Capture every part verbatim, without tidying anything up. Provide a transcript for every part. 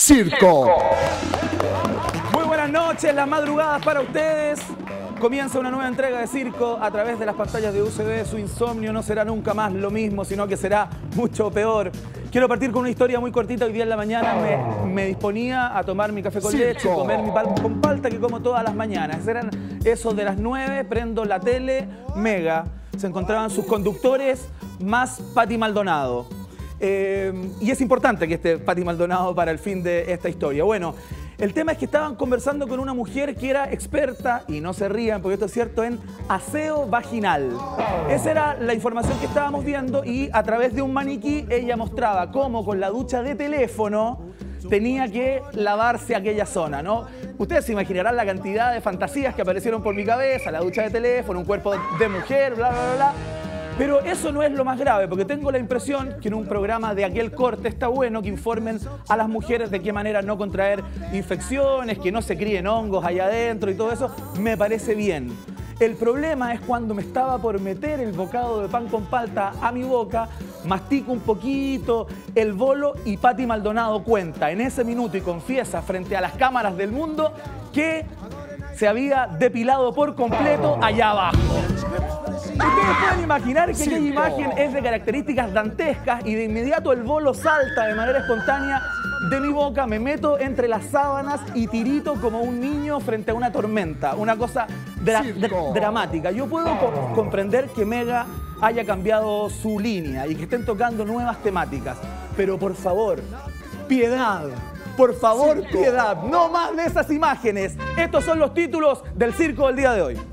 Circo. Muy buenas noches, las madrugadas para ustedes. Comienza una nueva entrega de Circo a través de las pantallas de U C B. Su insomnio no será nunca más lo mismo, sino que será mucho peor. Quiero partir con una historia muy cortita. Hoy día en la mañana me, me disponía a tomar mi café con Circo. leche, comer mi pan con palta que como todas las mañanas. Eran esos de las nueve, prendo la tele, Mega. Se encontraban sus conductores más Pati Maldonado. Eh, y es importante que esté Pati Maldonado para el fin de esta historia. Bueno, el tema es que estaban conversando con una mujer que era experta, y no se rían porque esto es cierto, en aseo vaginal. Esa era la información que estábamos viendo y a través de un maniquí ella mostraba cómo con la ducha de teléfono tenía que lavarse aquella zona, ¿no? Ustedes se imaginarán la cantidad de fantasías que aparecieron por mi cabeza, la ducha de teléfono, un cuerpo de mujer, bla, bla, bla, bla. Pero eso no es lo más grave, porque tengo la impresión que en un programa de aquel corte está bueno que informen a las mujeres de qué manera no contraer infecciones, que no se críen hongos allá adentro y todo eso, me parece bien. El problema es cuando me estaba por meter el bocado de pan con palta a mi boca, mastico un poquito el bolo y Pati Maldonado cuenta en ese minuto y confiesa frente a las cámaras del mundo que se había depilado por completo allá abajo. Ustedes pueden imaginar que aquella imagen es de características dantescas y de inmediato el bolo salta de manera espontánea de mi boca, me meto entre las sábanas y tirito como un niño frente a una tormenta. Una cosa dra dra dramática. Yo puedo co comprender que Mega haya cambiado su línea y que estén tocando nuevas temáticas, pero por favor, piedad. Por favor, Circo. Piedad. No más de esas imágenes. Estos son los títulos del Circo del día de hoy.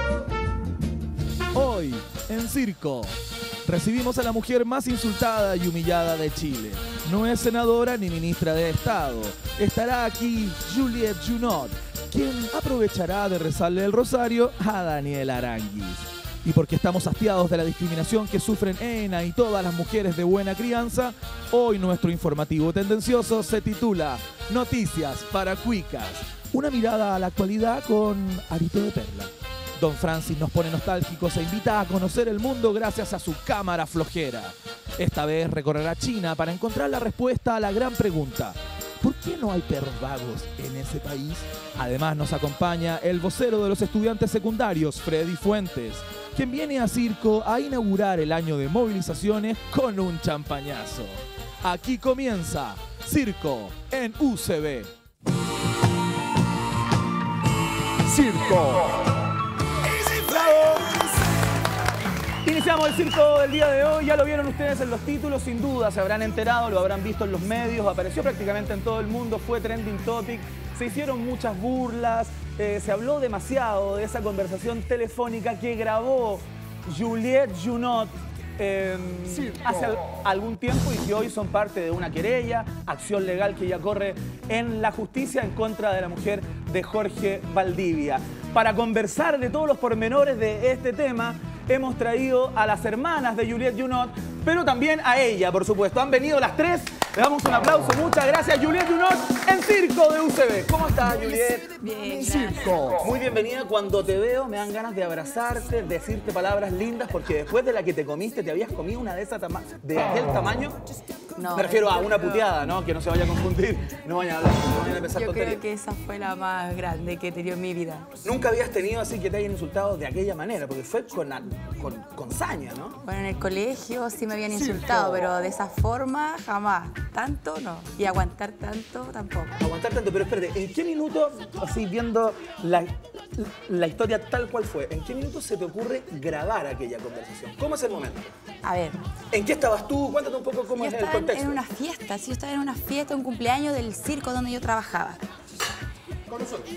Hoy, en Circo, recibimos a la mujer más insultada y humillada de Chile. No es senadora ni ministra de Estado. Estará aquí Juliette Junot, quien aprovechará de rezarle el rosario a Daniel Aranguis. Y porque estamos hastiados de la discriminación que sufren Ena y todas las mujeres de buena crianza, hoy nuestro informativo tendencioso se titula Noticias para Cuicas. Una mirada a la actualidad con arito de perla. Don Francis nos pone nostálgicos e invita a conocer el mundo gracias a su cámara flojera. Esta vez recorrerá China para encontrar la respuesta a la gran pregunta: ¿por qué no hay perros vagos en ese país? Además nos acompaña el vocero de los estudiantes secundarios, Freddy Fuentes, quien viene a Circo a inaugurar el año de movilizaciones con un champañazo. Aquí comienza Circo en U C B. Circo. Iniciamos el Circo del día de hoy, ya lo vieron ustedes en los títulos, sin duda se habrán enterado, lo habrán visto en los medios, apareció prácticamente en todo el mundo, fue trending topic, se hicieron muchas burlas, eh, se habló demasiado de esa conversación telefónica que grabó Juliette Junot eh, hace al, algún tiempo y que hoy son parte de una querella, acción legal que ya corre en la justicia en contra de la mujer de Jorge Valdivia. Para conversar de todos los pormenores de este tema, hemos traído a las hermanas de Juliette Junot, pero también a ella, por supuesto. Han venido las tres. Le damos un aplauso. Muchas gracias, Juliette Junot, en Circo de U C B. ¿Cómo estás, Juliette? Bien, Circo. Muy bienvenida. Cuando te veo me dan ganas de abrazarte, decirte palabras lindas, porque después de la que te comiste, ¿te habías comido una de esas de aquel tamaño? No, me refiero a una creo... puteada, ¿no? Que no se vaya a confundir. No vayan a hablar, no vayan a empezar Yo tonterías. creo que esa fue la más grande que he tenido en mi vida. Nunca habías tenido así que te hayan insultado de aquella manera, porque fue con, con, con saña, ¿no? Bueno, en el colegio sí me habían insultado, pero de esa forma jamás. Tanto no. Y aguantar tanto tampoco. Aguantar tanto, pero espérate, ¿en qué minuto, así viendo la, la historia tal cual fue, en qué minuto se te ocurre grabar aquella conversación? ¿Cómo es el momento? A ver. ¿En qué estabas tú? Cuéntate un poco cómo yo es el estaba contexto. en una fiesta, sí, yo estaba en una fiesta, un cumpleaños del circo donde yo trabajaba. Con nosotros.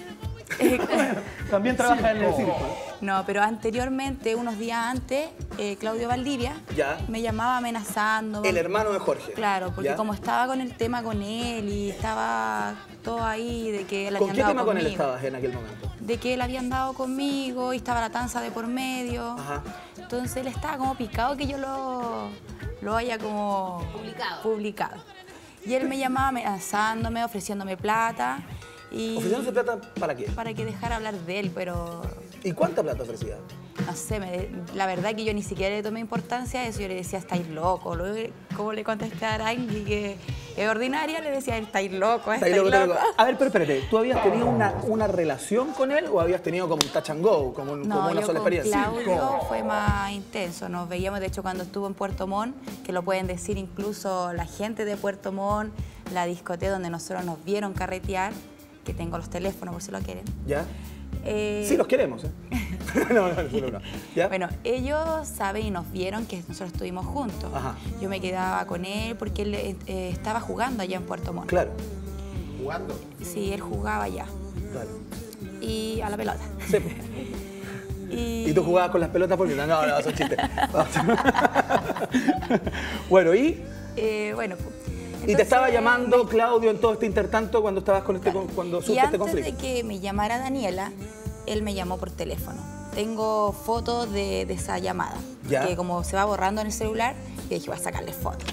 También trabajas en el circo. No, pero anteriormente, unos días antes, eh, Claudio Valdivia ya. me llamaba amenazando. El hermano de Jorge. Claro, porque ¿ya? como estaba con el tema con él y estaba todo ahí de que él ¿Con había qué andado tema conmigo, con él estabas en aquel momento? De que él había andado conmigo y estaba la tanza de por medio. Ajá. Entonces él estaba como picado que yo lo, lo haya como publicado. publicado. Y él me llamaba amenazándome, ofreciéndome plata. Y ¿Ofreciéndose plata para qué? para que dejara hablar de él, pero ¿Y cuánta plata ofrecía? no sé, me, la verdad que yo ni siquiera le tomé importancia a eso. Yo le decía, estáis loco. Luego, ¿cómo le contesté a Arangui que es ordinaria, le decía, estáis loco, Estáis estáis loco, estáis loco. loco. A ver, pero espérate, ¿tú habías tenido una, una relación con él o habías tenido como un touch and go, como, un- como No, una yo sola con experiencia? Claudio fue más intenso. Nos veíamos, de hecho, cuando estuvo en Puerto Montt, que lo pueden decir incluso la gente de Puerto Montt, la discoteca donde nosotros nos vieron carretear, que tengo los teléfonos por si lo quieren. ¿Ya? Eh, Sí, los queremos, ¿eh? no, no, no, no. ¿Ya? Bueno, ellos saben y nos vieron que nosotros estuvimos juntos. Ajá. Yo me quedaba con él porque él eh, estaba jugando allá en Puerto Montt. Claro, ¿Jugando? Sí, él jugaba allá. claro. Y a la pelota. Sí. Y, Y tú jugabas con las pelotas porque no, no, no, eso es chiste. Bueno, ¿y? eh, bueno, Y te estaba entonces, llamando Claudio en todo este intertanto cuando estabas con este, con- cuando Y surge este antes conflicto. de que me llamara Daniela, él me llamó por teléfono. Tengo fotos de, de esa llamada. Ya. Que como se va borrando en el celular, yo dije, voy a sacarle fotos.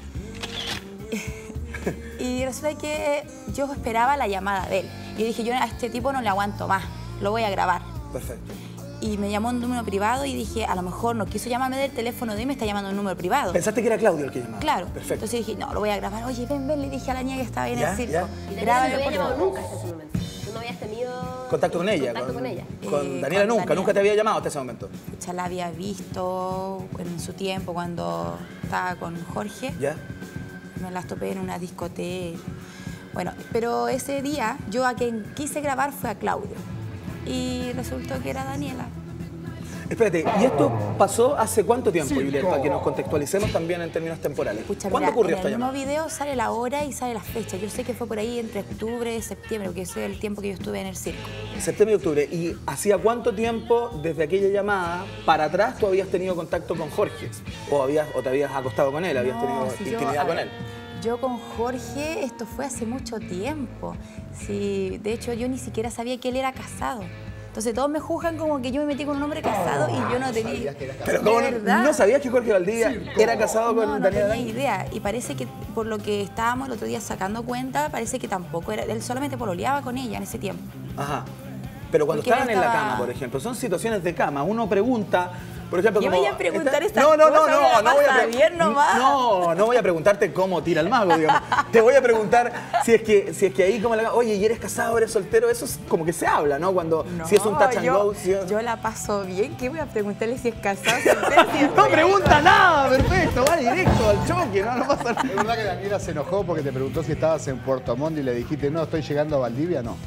Y resulta que yo esperaba la llamada de él. Y dije, yo a este tipo no le aguanto más, lo voy a grabar. Perfecto. Y me llamó un número privado y dije, a lo mejor no quiso llamarme del teléfono de él, me está llamando un número privado. ¿Pensaste que era Claudio el que llamaba? Claro. Perfecto. Entonces dije, no, lo voy a grabar. Oye, ven, ven, le dije a la niña que estaba ahí en Ya, el circo. ya. Y Daniela no Grábame, te había por llamado favor. nunca hasta ese momento. Tú no habías tenido Contacto con ella. contacto con ella. Con Eh, Daniela con nunca, Daniela. nunca te había llamado hasta ese momento. Ya la había visto en su tiempo cuando estaba con Jorge. ¿Ya? Me las topé en una discoteca. Bueno, pero ese día yo a quien quise grabar fue a Claudio. Y resultó que era Daniela. Espérate, ¿y esto pasó hace cuánto tiempo, Circo. Juliet? Para que nos contextualicemos también en términos temporales. Pucha, ¿Cuándo mira, ocurrió en esta el mismo llamada? video sale la hora y sale la fecha. Yo sé que fue por ahí entre octubre y septiembre, porque ese es el tiempo que yo estuve en el circo. Septiembre y octubre. ¿Y hacía cuánto tiempo desde aquella llamada para atrás tú habías tenido contacto con Jorge? ¿O, habías, o te habías acostado con él? ¿Habías No, tenido si yo- intimidad a con ver, él? Yo con Jorge, esto fue hace mucho tiempo. Sí, de hecho, yo ni siquiera sabía que él era casado. Entonces todos me juzgan como que yo me metí con un hombre casado y yo no tenía... Pero ¿De ¿cómo no, verdad? no sabías que Jorge Valdivia era casado con No, no Daniela tenía Dani? idea. Y parece que por lo que estábamos el otro día sacando cuenta, parece que tampoco era... Él solamente pololeaba con ella en ese tiempo. Ajá. Pero cuando Porque él estaban en la estaba- cama, por ejemplo, son situaciones de cama. Uno pregunta, por ejemplo, ¿Qué como... voy a preguntar está- estas no, no, no, cosas? no, Me la no voy a pasa pre- bien nomás. No, no voy a preguntarte cómo tira el mago, digamos. Te voy a preguntar si es que si es que ahí como la... Oye, ¿y eres casado, eres soltero? Eso es como que se habla, ¿no? Cuando si es un touch and yo, go. Si es- yo la paso bien. ¿Qué voy a preguntarle si es casado? soltero, si No estoy- pregunta nada, perfecto, va directo al choque, no, no pasa nada. ¿Es verdad que Daniela se enojó porque te preguntó si estabas en Puerto Montt y le dijiste, no, estoy llegando a Valdivia? No.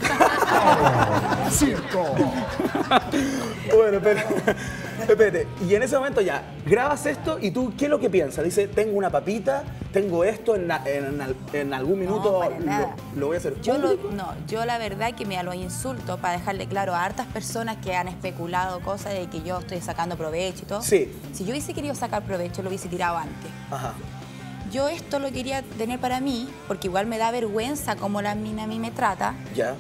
Circo. Bueno, pero, espérate, y en ese momento ya, grabas esto y tú, ¿qué es lo que piensas? Dice, tengo una papita, tengo esto, en, na- en al- en algún minuto No, para lo, nada. lo voy a hacer Yo lo- público. no, yo la verdad que me lo insulto para dejarle claro a hartas personas que han especulado cosas de que yo estoy sacando provecho y todo. Sí. Si yo hubiese querido sacar provecho, lo hubiese tirado antes. Ajá. Yo esto lo quería tener para mí, porque igual me da vergüenza cómo la mina a mí me trata. Ya.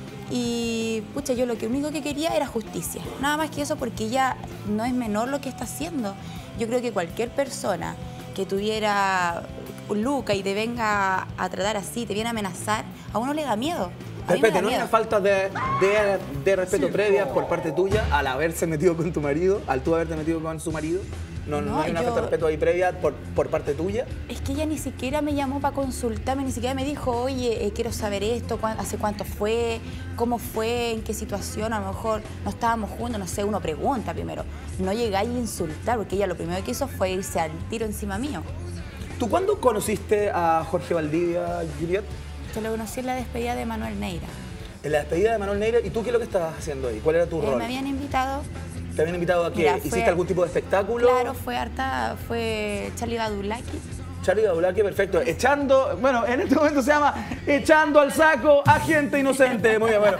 Y, pucha, yo lo que único que quería era justicia. Nada más que eso, porque ella no es menor lo que está haciendo. Yo creo que cualquier persona que tuviera Luca y te venga a tratar así, te viene a amenazar, a uno le da miedo. A mí me Respete, da ¿no hay miedo. una falta de, de, de respeto previa por parte tuya al haberse metido con tu marido, al tú haberte metido con su marido? ¿No, no, No, hay una yo- falta de respeto ahí previa por, por parte tuya? Es que ella ni siquiera me llamó para consultarme, ni siquiera me dijo, oye, eh, quiero saber esto, cuán- hace cuánto fue, cómo fue, en qué situación, a lo mejor no estábamos juntos, no sé, uno pregunta primero. No llegáis a insultar, porque ella lo primero que hizo fue irse al tiro encima mío. ¿Tú cuándo conociste a Jorge Valdivia, Juliet? Yo lo conocí en la despedida de Manuel Neira. En la despedida de Manuel Neira, ¿y tú qué es lo que estabas haciendo ahí? ¿Cuál era tu Eh, rol? me habían invitado, ¿Te habían invitado a qué? Mira, fue- ¿Hiciste algún tipo de espectáculo? claro, fue harta, fue Charlie Badulaki. Charlie Badulaki, perfecto. Echando, bueno, en este momento se llama Echando al saco a gente inocente. Muy bien, bueno.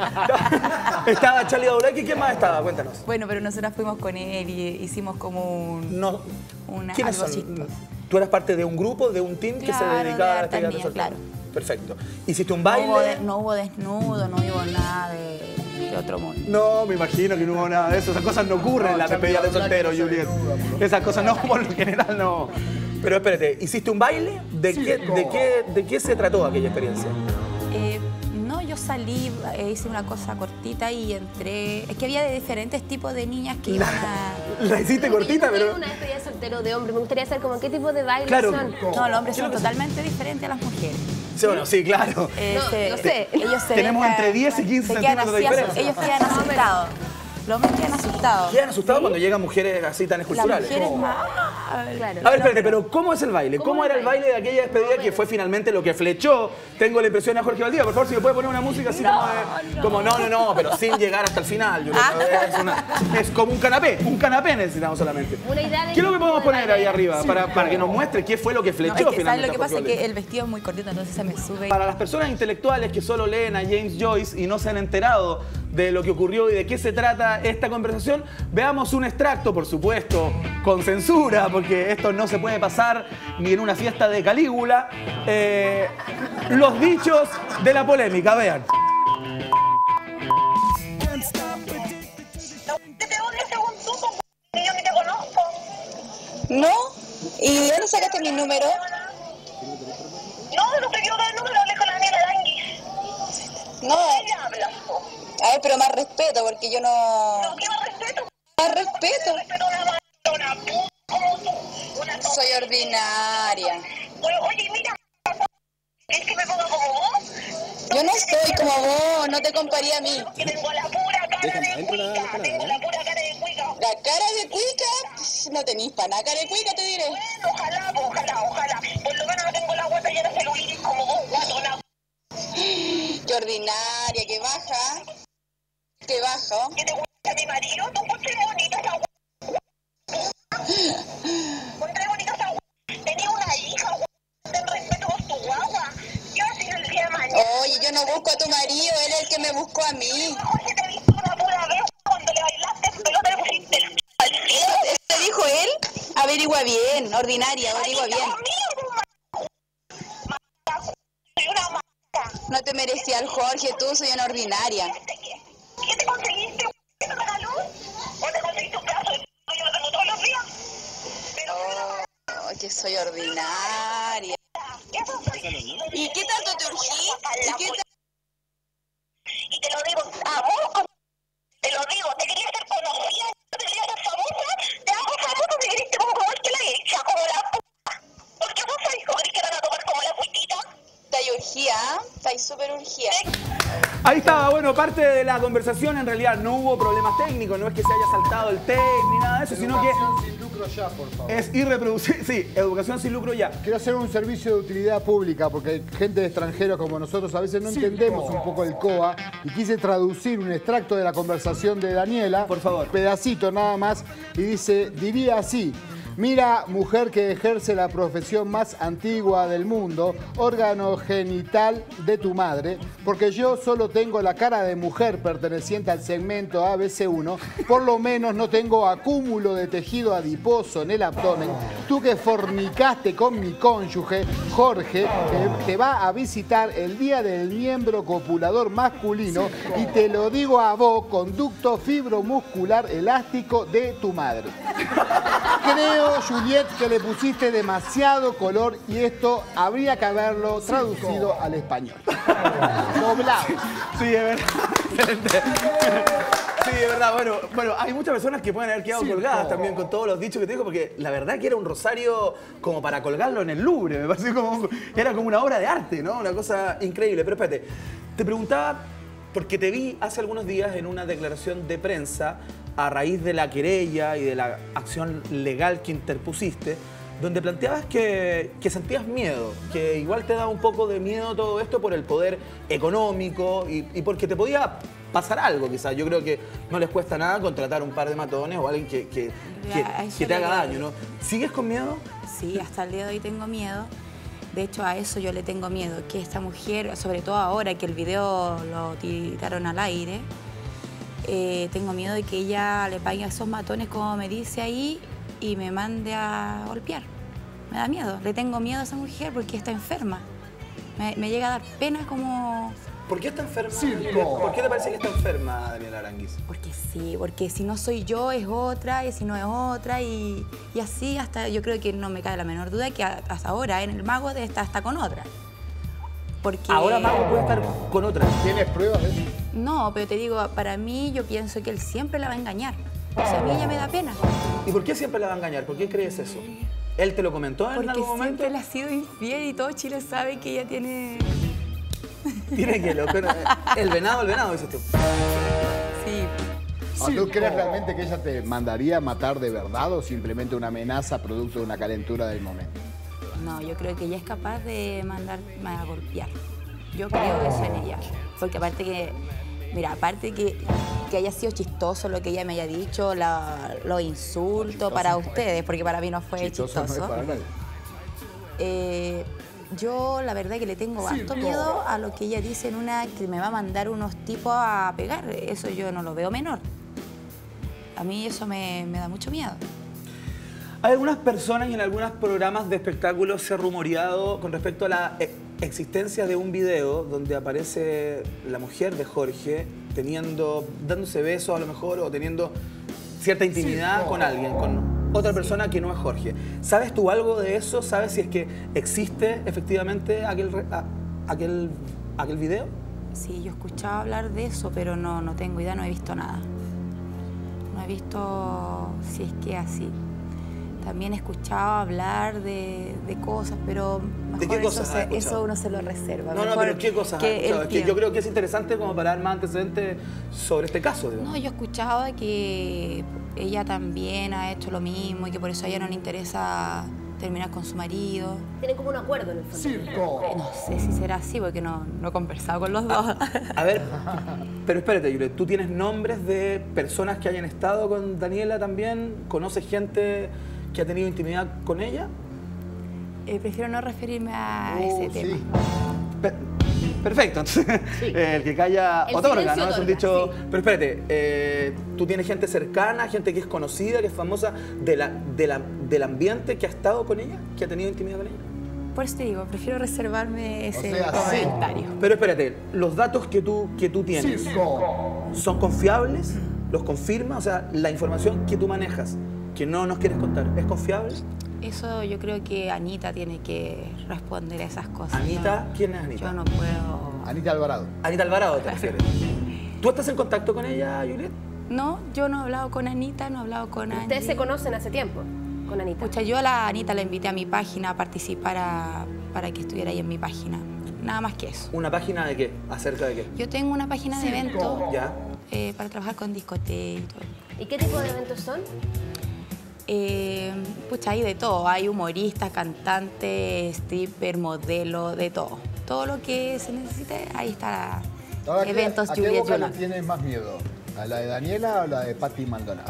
Estaba Charlie Badulaki, ¿qué más estaba? Cuéntanos. Bueno, pero nosotras fuimos con él y hicimos como un... No. Una- ¿Quiénes algo son? chistoso. ¿Tú eras parte de un grupo, de un team que se Claro, dedicaba de a hartas este niñas, claro. Perfecto. ¿Hiciste un No baile? hubo, de- no hubo desnudo, no hubo nada de, de otro mundo. No, me imagino que no hubo nada de eso. Esas cosas no ocurren en la despedida de soltero, Juliet. Esas cosas no, por lo general no. Pero espérate, ¿hiciste un baile? ¿De qué, de qué, de qué se trató aquella experiencia? Eh, no, yo salí, eh, hice una cosa cortita y entré... Es que había de diferentes tipos de niñas que iban a... La hiciste cortita, Yo fui pero... una despedida de soltero hetero, de hombre. Me gustaría saber como qué tipo de bailes Claro. son. No, los hombres son totalmente diferentes a las mujeres. Sí, bueno, sí, claro. Eh, No, se- no sé. Ellos se Tenemos dejan- entre diez y quince se quedan centímetros de así, diferencia. Ellos quedan asustados. Los hombres quedan asustados. ¿Quedan asustados cuando llegan mujeres así tan Las esculturales? mujeres más... Claro. A ver, espérate, pero ¿cómo es el baile? ¿Cómo era el baile de aquella despedida que fue finalmente lo que flechó? Tengo la impresión a Jorge Valdivia. Por favor, si me puede poner una música así como de... Como no, no, no, pero sin llegar hasta el final. Yo creo que es, una- es como un canapé. Un canapé necesitamos solamente. Una idea de ¿Qué es lo que podemos tipo de poner baile. ahí arriba? Para, para que nos muestre qué fue lo que No, flechó es que, ¿sabes finalmente lo que a Jorge pasa? Valdivia. Que el vestido es muy cortito, entonces se me sube. Para las personas intelectuales que solo leen a James Joyce y no se han enterado de lo que ocurrió y de qué se trata esta conversación, veamos un extracto, por supuesto, con censura, porque esto no se puede pasar ni en una fiesta de Calígula. Eh, los dichos de la polémica, vean. ¿De dónde según tú? Porque yo ni te conozco. ¿No? ¿Y de dónde sacaste mi número? No, no te quiero dar el número, hablé con la Daniela Aranguis. No. ¿Qué hablas? po? A ver, pero más respeto, porque yo no... No, ¿qué más respeto? Más respeto. Respeto a una ma- una puta como tú. Una tonta. Soy ordinaria. Oye, oye, mira, ¿quieres que me ponga como vos? Yo no soy como vos, no te comparía a mí. Que tengo la pura cara de cuica. Tengo la pura cara de cuica. La cara de cuica, pf, no tenís para nada cara de cuica, te diré. Bueno, ojalá, po, ojalá, ojalá. Por lo menos no tengo la guata llena de celulitis como vos, guatona. Qué ordinaria, que baja. Que baja. ¿Que te gusta mi marido? ¿Tú encontré bonita esa guata? Encontré bonita esa guata. Tenía una hija, guata. Ten respeto por tu guagua. Yo así el día de mañana. Oye, yo no busco a tu marido, él es el que me buscó a mí. Jorge, te he visto una pura vez cuando le bailaste el pelota le pusiste el al cielo. ¿Te dijo él? Averigua bien, ordinaria, averigua bien. Soy una m***. No te merecía el Jorge, tú soy una ordinaria. ¿Qué te conseguiste? ¿Qué te regaló? ¿O te conseguiste un pedazo de p*** que yo lo tengo todos los días? Pero Oh, que soy ordinaria. eso soy. ¿Y qué tanto te urgí? ¿Y qué ta- Y te lo digo a vos, te lo digo, te quería hacer conocida, te quería hacer famosa, te hago famosa, te queriste como comer que la hecha, como la p***. Porque vos sabés cómo que van a tomar como la puitita. Estáis urgía, ¿eh? Estáis súper urgía. Ahí estaba, bueno, parte de la conversación. En realidad no hubo problemas técnicos, no es que se haya saltado el tape ni nada de eso, sino que Educación sin lucro ya, por favor. es irreproducible. Sí, educación sin lucro ya. Quiero hacer un servicio de utilidad pública porque gente de extranjeros como nosotros a veces no entendemos un poco el C O A y quise traducir un extracto de la conversación de Daniela. Por favor. Pedacito nada más. Y dice, diría así. Mira, mujer que ejerce la profesión más antigua del mundo, órgano genital de tu madre, porque yo solo tengo la cara de mujer perteneciente al segmento A B C uno, por lo menos no tengo acúmulo de tejido adiposo en el abdomen. Tú que fornicaste con mi cónyuge, Jorge, que te va a visitar el día del miembro copulador masculino, y te lo digo a vos, conducto fibromuscular elástico de tu madre. Creo, Juliet, que le pusiste demasiado color y esto habría que haberlo traducido al español. Doblado. Sí, es verdad. Excelente. Sí, es verdad. Bueno, bueno, hay muchas personas que pueden haber quedado colgadas también con todos los dichos que te dijo, porque la verdad que era un rosario como para colgarlo en el Louvre. Me pareció como, era como una obra de arte, ¿no? Una cosa increíble. Pero espérate, te preguntaba, porque te vi hace algunos días en una declaración de prensa a raíz de la querella y de la acción legal que interpusiste, donde planteabas que, que sentías miedo, que igual te daba un poco de miedo todo esto por el poder económico y, y porque te podía pasar algo quizás. Yo creo que no les cuesta nada contratar un par de matones o alguien que, que, que, A eso que te le- haga daño, ¿no? ¿Sigues con miedo? Sí, hasta el día de hoy tengo miedo. De hecho, a eso yo le tengo miedo, que esta mujer, sobre todo ahora que el video lo tiraron al aire, eh, tengo miedo de que ella le pague a esos matones como me dice ahí y me mande a golpear. Me da miedo, le tengo miedo a esa mujer porque está enferma. Me, me llega a dar pena como... ¿Por qué está enferma? Circo. ¿Por qué te parece que está enferma, Daniela Aranguis? Porque sí, porque si no soy yo es otra y si no es otra y, y así hasta yo creo que no me cabe la menor duda que a- hasta ahora en el mago de estar hasta con otra. Porque... Ahora Mago puede estar con otra. ¿Tienes pruebas de eso? No, pero te digo, para mí yo pienso que él siempre la va a engañar. Entonces a mí ella me da pena. ¿Y por qué siempre la va a engañar? ¿Por qué crees eso? ¿Él te lo comentó en Porque algún momento? siempre le ha sido infiel y todo Chile sabe que ella tiene... Tiene que lo El venado, el venado, dices tú. Sí. ¿O ¿Tú crees realmente que ella te mandaría a matar de verdad o simplemente una amenaza producto de una calentura del momento? No, yo creo que ella es capaz de mandarme a golpear. Yo creo eso en ella. Porque aparte que, mira, aparte que, que haya sido chistoso lo que ella me haya dicho, la, los insultos para ustedes, porque para mí no fue chistoso. Chistoso no es para nadie. Eh, yo la verdad que le tengo harto miedo a lo que ella dice en una que me va a mandar unos tipos a pegar. Eso yo no lo veo menor. A mí eso me, me da mucho miedo. Hay algunas personas y en algunos programas de espectáculos se ha rumoreado con respecto a la e existencia de un video donde aparece la mujer de Jorge teniendo, dándose besos a lo mejor o teniendo cierta intimidad sí, no. con alguien, con otra persona que no es Jorge. ¿Sabes tú algo de eso? ¿Sabes si es que existe efectivamente aquel, a, aquel, aquel video? Sí, yo he escuchado hablar de eso, pero no, no tengo idea, no he visto nada. No he visto si es que así. También he escuchado hablar de, de cosas, pero mejor ¿De qué cosas eso, se, eso uno se lo reserva. No, no, pero ¿qué cosas? Que Es que yo creo que es interesante como para dar más antecedentes sobre este caso. Digamos. No, yo he escuchado de que ella también ha hecho lo mismo y que por eso a ella no le interesa terminar con su marido. Tienen como un acuerdo en el fondo. ¡Circo! No sé si será así, porque no, no he conversado con los dos. A, a ver, pero espérate, Yure, ¿tú tienes nombres de personas que hayan estado con Daniela también? ¿Conoces gente que ha tenido intimidad con ella? Eh, prefiero no referirme a Uh, ese sí. tema. Per perfecto, entonces Sí. eh, el que calla El otorga, silencio ¿no? Es un otorga, dicho. sí. Pero espérate, eh, ¿tú tienes gente cercana, gente que es conocida, que es famosa de la, de la, del ambiente que ha estado con ella, que ha tenido intimidad con ella? Por eso te digo, prefiero reservarme ese sea, sí. comentario. Pero espérate, los datos que tú, que tú tienes, ¡Circo! ¿son confiables? ¿Los confirma? O sea, la información que tú manejas, que no nos quieres contar, ¿es confiable? Eso yo creo que Anita tiene que responder a esas cosas. Anita, Yo- ¿quién es Anita? Yo no puedo... Anita Alvarado. Anita Alvarado, ¿te refieres? ¿Tú estás en contacto con ella, Juliet? No, yo no he hablado con Anita, no he hablado con Angie. Ustedes se conocen hace tiempo con Anita. Pucha, yo a la Anita la invité a mi página a participar a- para que estuviera ahí en mi página. Nada más que eso. ¿Una página de qué? ¿Acerca de qué? Yo tengo una página de eventos ¿Ya? eh, para trabajar con discotecas y todo. ¿Y qué tipo de eventos son? Eh, pucha, hay de todo. Hay humoristas, cantantes, stripper, modelo, de todo. Todo lo que se necesite, ahí está. Ahora, ¿qué- Eventos ¿A qué Juliet boca le Junot. tienes más miedo? ¿A la de Daniela o la de Patti Maldonado?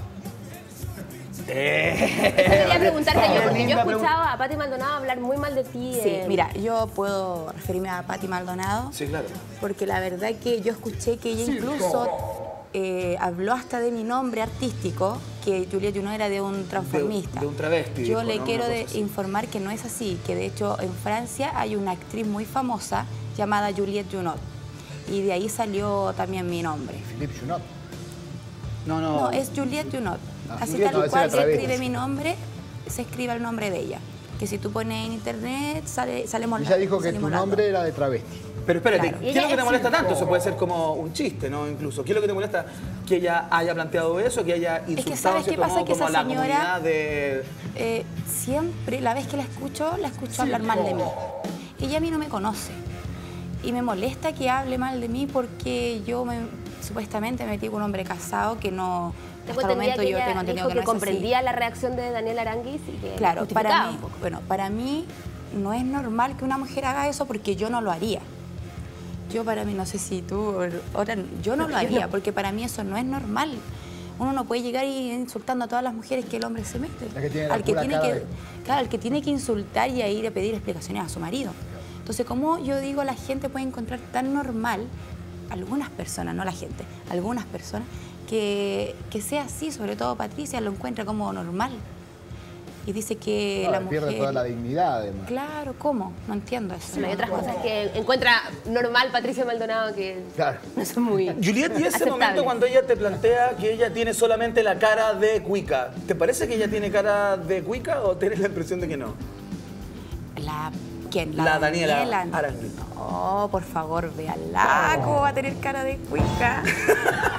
Eh, Eso quería preguntarte yo, porque yo he linda escuchado a Patti Maldonado hablar muy mal de ti. Sí, eh, mira, yo puedo referirme a Patti Maldonado. Sí, claro. Porque la verdad que yo escuché que ella incluso eh, habló hasta de mi nombre artístico, que Juliet Junot era de un transformista. De- de un travesti, Yo dijo, le ¿no? quiero Una de- cosa así. informar que no es así, que de hecho en Francia hay una actriz muy famosa llamada Juliet Junot. Y de ahí salió también mi nombre. Philippe Junot. No, no. No, es Juliet Junot. Ah, Así Juliet, tal no, esa cual era se travesti. escribe mi nombre, se escribe el nombre de ella. Que si tú pones en internet, sale, salimos Ella dijo que tu salimos las dos. nombre era de travesti. Pero espérate, Claro. ¿qué es Ella lo que te es molesta circo. tanto? Eso puede ser como un chiste, ¿no? Incluso. ¿Qué es lo que te molesta? Que ella haya planteado eso, que haya insultado ¿sabes en qué cierto pasa? modo Que como esa a la señora- comunidad de... Eh, siempre, la vez que la escucho, la escucho hablar mal de mí. Ella a mí no me conoce. Y me molesta que hable mal de mí porque yo me, supuestamente me metí con un hombre casado que no... Tengo Hasta el entendido momento que yo ella tengo entendido dijo que que, no es así. comprendía la reacción de Daniel Aranguis y que Claro, justificaba para mí, un poco. bueno, para mí no es normal que una mujer haga eso porque yo no lo haría. Yo para mí, no sé si tú, o otra, yo no lo haría porque para mí eso no es normal. Uno no puede llegar y insultando a todas las mujeres que el hombre se mete. La que tiene la al que pura tiene cara que, de- claro, al que tiene que insultar y a ir a pedir explicaciones a su marido. Entonces, ¿cómo yo digo la gente puede encontrar tan normal, algunas personas, no la gente, algunas personas, que, que sea así, sobre todo Patricia lo encuentra como normal? Y dice que No, la le mujer... pierde toda la dignidad, además. Claro, ¿cómo? No entiendo eso. Bueno, hay otras cosas que encuentra normal Patricia Maldonado que Claro. no son muy Juliet, y ese aceptables. momento cuando ella te plantea que ella tiene solamente la cara de cuica, ¿te parece que ella tiene cara de cuica o tienes la impresión de que no? La, ¿Quién? La Daniela Aranguis. Oh, por favor, véanla. ¿Cómo va a tener cara de cuica?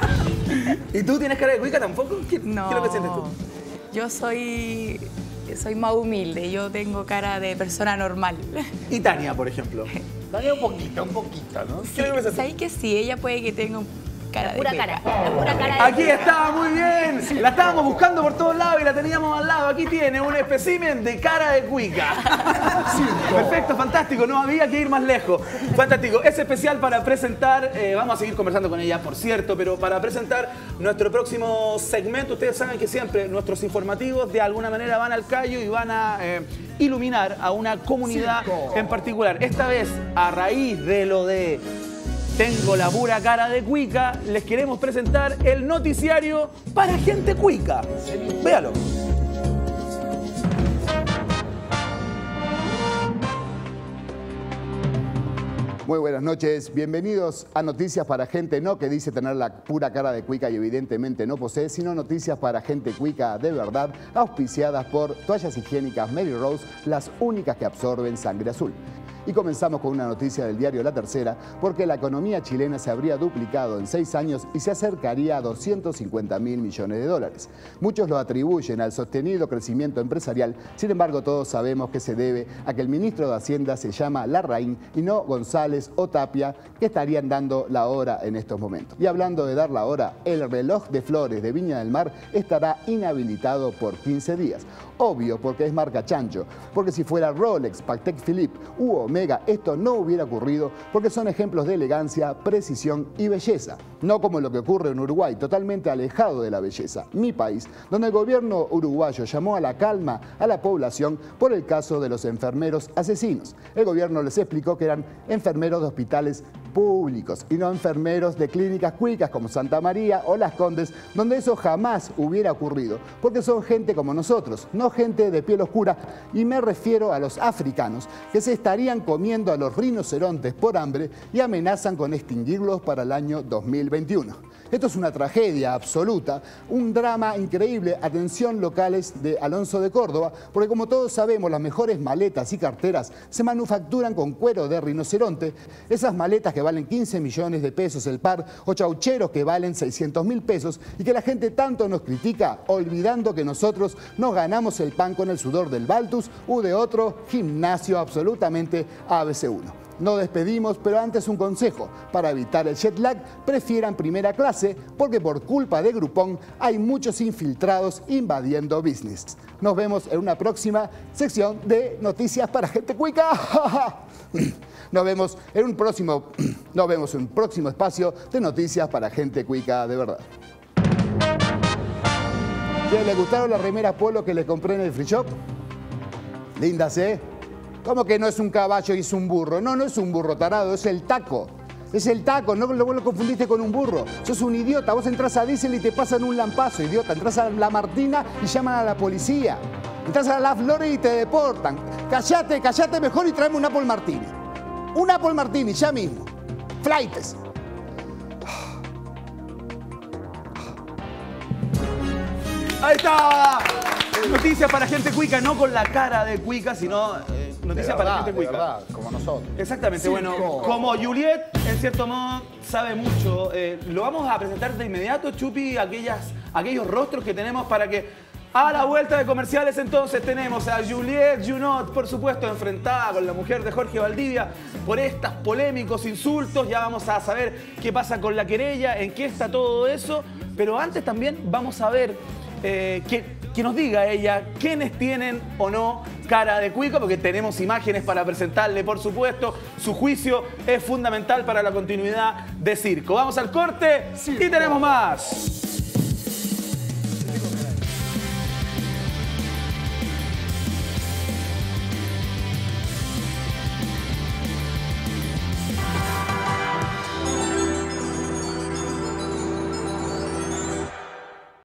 ¿Y tú tienes cara de cuica tampoco? ¿Qué, No. ¿Qué es lo que sientes tú? Yo soy, soy más humilde, yo tengo cara de persona normal. Y Tania, por ejemplo. Dale un poquito, un poquito, ¿no? ¿Qué es lo que piensas tú? ¿Sabes que sí? Ella puede que tenga un cara de Pura cuica. cara, la pura cara de Aquí está, muy bien. La estábamos buscando por todos lados y la teníamos al lado. Aquí tiene un espécimen de cara de cuica. Perfecto, fantástico. No había que ir más lejos. Fantástico. Es especial para presentar, eh, vamos a seguir conversando con ella, por cierto, pero para presentar nuestro próximo segmento. Ustedes saben que siempre nuestros informativos de alguna manera van al callo y van a eh, iluminar a una comunidad en particular. Esta vez, a raíz de lo de tengo la pura cara de cuica, les queremos presentar el noticiario para gente cuica. Véalo. Muy buenas noches, bienvenidos a Noticias para Gente No, que dice tener la pura cara de cuica y evidentemente no posee, sino noticias para gente cuica de verdad, auspiciadas por Toallas Higiénicas Mary Rose, las únicas que absorben sangre azul. Y comenzamos con una noticia del diario La Tercera, porque la economía chilena se habría duplicado en seis años y se acercaría a doscientos cincuenta mil millones de dólares. Muchos lo atribuyen al sostenido crecimiento empresarial, sin embargo todos sabemos que se debe a que el ministro de Hacienda se llama Larraín y no González o Tapia, que estarían dando la hora en estos momentos. Y hablando de dar la hora, el reloj de flores de Viña del Mar estará inhabilitado por quince días. Obvio, porque es marca chancho, porque si fuera Rolex, Patek Philippe u Omega, esto no hubiera ocurrido, porque son ejemplos de elegancia, precisión y belleza. No como lo que ocurre en Uruguay, totalmente alejado de la belleza, mi país, donde el gobierno uruguayo llamó a la calma a la población por el caso de los enfermeros asesinos. El gobierno les explicó que eran enfermeros de hospitales públicos y no enfermeros de clínicas cuicas como Santa María o Las Condes, donde eso jamás hubiera ocurrido, porque son gente como nosotros, no gente de piel oscura, y me refiero a los africanos, que se estarían comiendo a los rinocerontes por hambre y amenazan con extinguirlos para el año dos mil veintiuno. Esto es una tragedia absoluta, un drama increíble. Atención locales de Alonso de Córdoba, porque como todos sabemos, las mejores maletas y carteras se manufacturan con cuero de rinoceronte. Esas maletas que valen quince millones de pesos el par, o chaucheros que valen seiscientos mil pesos, y que la gente tanto nos critica, olvidando que nosotros nos ganamos el pan con el sudor del Baltus u de otro gimnasio absolutamente A B C uno. Nos despedimos, pero antes un consejo. Para evitar el jet lag, prefieran primera clase, porque por culpa de Groupon hay muchos infiltrados invadiendo business. Nos vemos en una próxima sección de Noticias para Gente Cuica. Nos vemos en un próximo, nos vemos en un próximo espacio de Noticias para Gente Cuica de verdad. ¿Les gustaron las remeras polo que les compré en el free shop? Lindas, ¿eh? ¿Cómo que no es un caballo y es un burro? No, no es un burro tarado, es el taco. Es el taco, no lo, lo confundiste con un burro. Sos un idiota, vos entras a Diesel y te pasan un lampazo, idiota. Entras a La Martina y llaman a la policía. Entras a La Flores y te deportan. Callate, callate mejor y tráeme un Apple Martini. Un Apple Martini, ya mismo. Flightes. Ahí está. Noticias para gente cuica, no con la cara de cuica, sino eh, noticias para gente cuica. De verdad, como nosotros. Exactamente, Circo. bueno, como Juliet, en cierto modo, sabe mucho, eh, lo vamos a presentar de inmediato, Chupi, aquellas, aquellos rostros que tenemos para que a la vuelta de comerciales entonces tenemos a Juliet Junot, por supuesto, enfrentada con la mujer de Jorge Valdivia por estos polémicos insultos. Ya vamos a saber qué pasa con la querella, en qué está todo eso, pero antes también vamos a ver eh, que, que nos diga ella quiénes tienen o no cara de cuica, porque tenemos imágenes para presentarle, por supuesto. Su juicio es fundamental para la continuidad de Circo. Vamos al corte y tenemos más.